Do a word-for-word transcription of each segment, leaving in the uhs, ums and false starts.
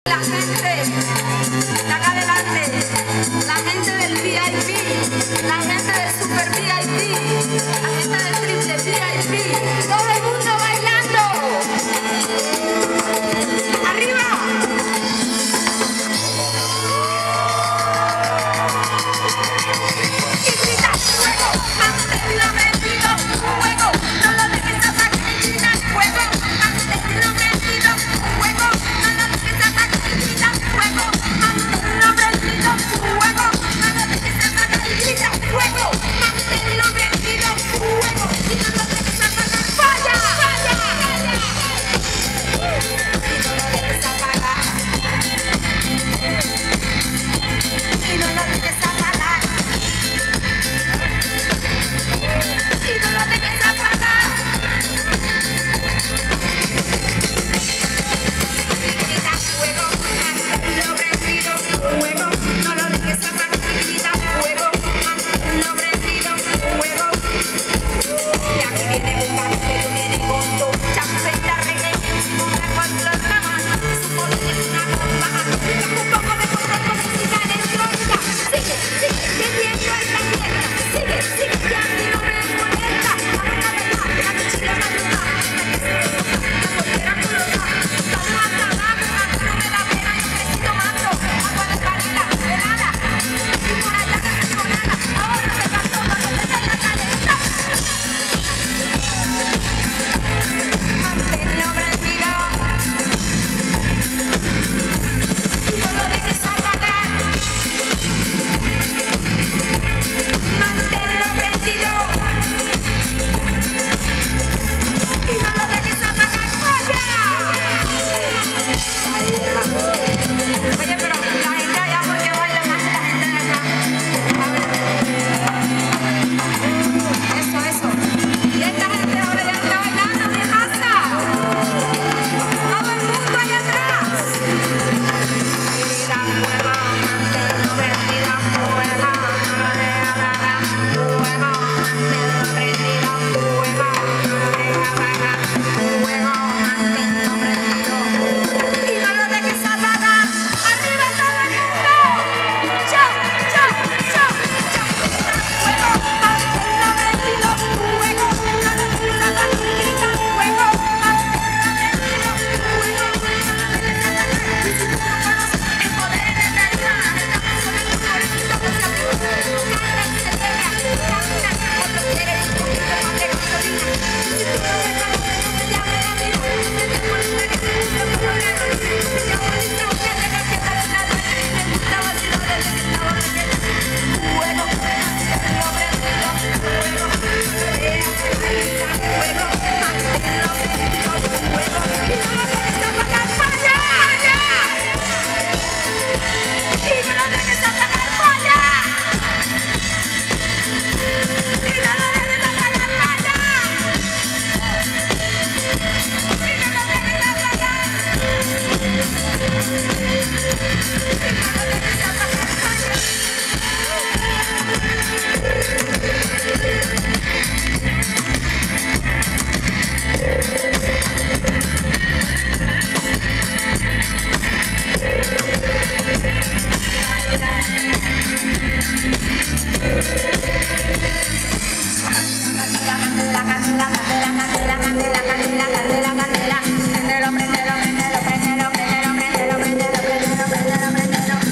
la gente de acá adelante, la gente del V I P, la gente del Super V I P, la gente del Triple V I P, todo el mundo bailando. ¡Arriba! Y grita fuego, manténlo prendido, fuego, no lo dejes apagar, grita fuego, manténlo prendido, fuego, no lo dejes apagar, grita fuego, manténlo prendido, fuego, no lo dejes apagar, grita fuego, manténlo prendido, fuego, y no lo dejes apagar, falla, falla, falla, y no lo dejes apagar, y no lo dejes apagar. Y no lo dejes apagar. Grita fuego, manténlo prendido, fuego, no lo dejes apagar. Grita fuego, manténlo prendido, fuego. Y aquí viene un cartel, viene con tu champeta, reggae, una con los ramas, su poder es una bomba, un poco de poder con música electrónica. Sigue, sigue, bebiendo esta tierra, sigue, sigue, que a mí no me molesta. Ahora la verdad, la mochila madruga, la bolera coloca, todo hasta abajo, no me da pena, yo crecí tomando agua de calidad, helada, y por allá que me colada, ahora se va todo lo que te la caleta. Manténlo prendido, y no lo dejes apagar. Manténlo prendido, y no lo dejes apagar. ¡Falla! Oye, pero la gente allá, ¿por qué baila más que la gente de acá? A ver. Eso, eso. Y esta gente ahora ya está bailando, ¿qué pasa? Todo el mundo allá atrás. Grita fuego, manténlo prendido, fuego, no lo dejes apagar. Fuego, manténlo prendido, fuego, no lo dejes apagar. Fuego, manténlo prendido, y no lo dejes apagar. ¡Arriba todo el mundo! ¡Chao, chao, chao, chao! Fuego, manténlo prendido, fuego, no lo dejes apagar. Grita fuego, manténlo prendido, fuego, no lo dejes apagar. Y si tú no conoces el poder de la luna, estamos sobre tu cabecito que se abrió. Camina y se pega, camina, otro quiere un poquito más de gasolina. Y si tú no me conoces, no te llames amigo, te dejo el que te gusta como la luna. Te llamo el instante de la fiesta de la luna. Me gusta vacilar desde que estaba pequeña. Fuego, manténlo prendido, fuego, no lo dejes apagar. Fuego, manténlo prendido, fuego, y no lo dejes apagar. ¡Falla! ¡Y no lo dejes apagar! ¡Falla! ¡Y no lo dejes apagar! ¡Falla! ¡Y no lo dejes apagar! ¡Y no lo dejes apagar! ¡Falla! Candela, candela, candela, candela, candela, candela, candela, candela. Prendelo, prendelo, prendelo, prendelo, prendelo, prendelo, prendelo, prendelo, prendelo, prendelo, prendelo.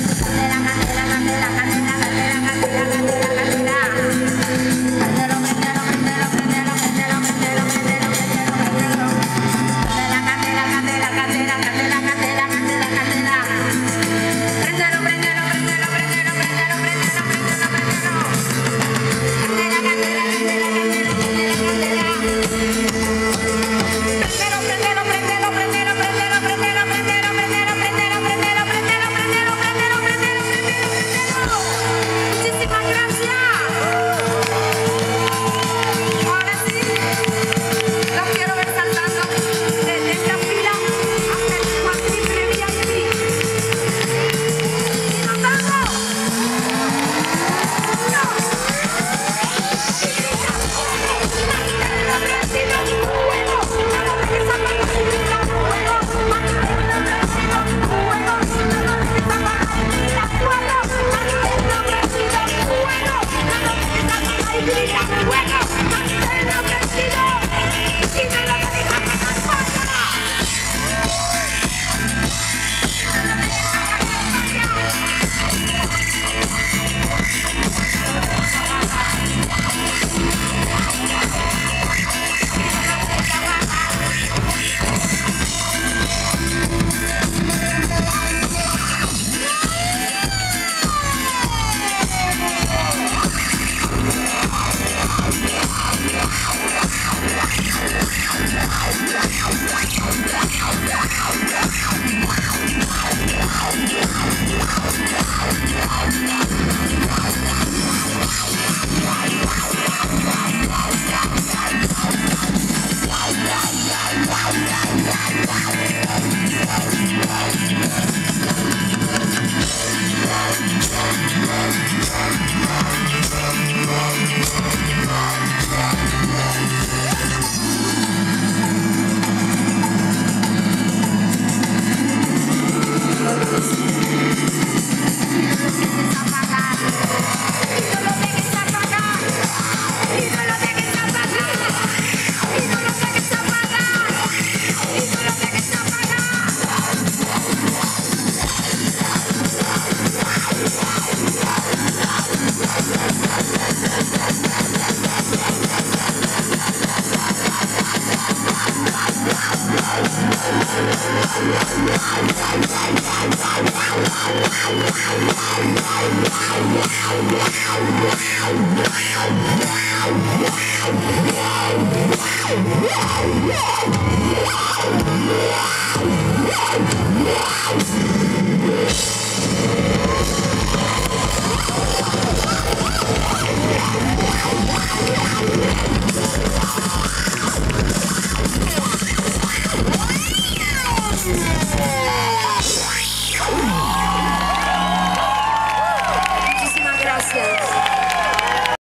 Yeah.